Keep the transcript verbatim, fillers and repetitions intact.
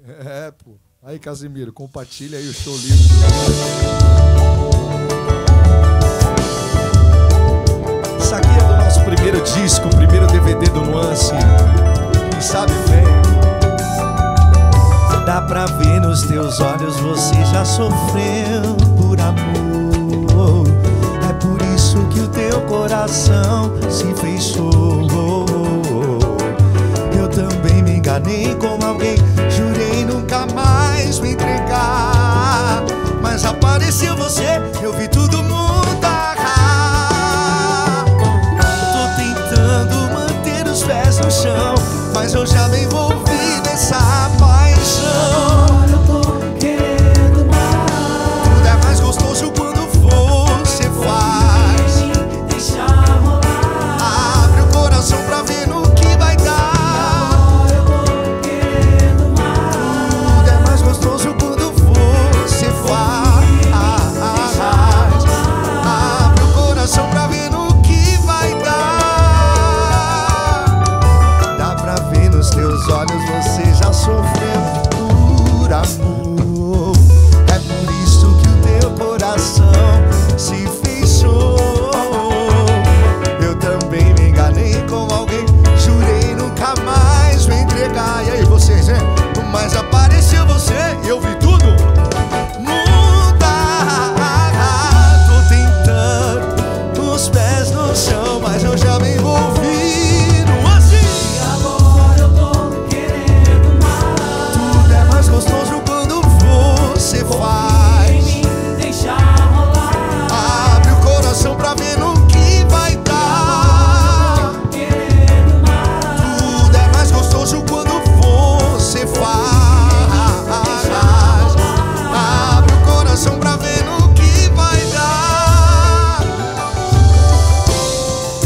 É, pô. Aí, Casimiro, compartilha aí o show livre. Isso aqui é do nosso primeiro disco, o primeiro D V D do Nuance. Quem sabe vem. Dá pra ver nos teus olhos, você já sofreu por amor. É por isso que o teu coração se fechou. Eu também me enganei com alguém, jurei nunca mais me entregar. Mas apareceu você, eu vi tudo mudar. Tô tentando manter os pés no chão, mas eu já me envolvi nessa paixão. Agora eu tô querendo mais. Tudo é mais gostoso quando você faz. Deixa rolar. Abre o coração pra ver no que vai dar. Agora eu tô querendo mais. Tudo é mais gostoso quando você faz. Abre o coração pra ver no que vai dar. Dá pra ver nos teus olhos, você já sofreu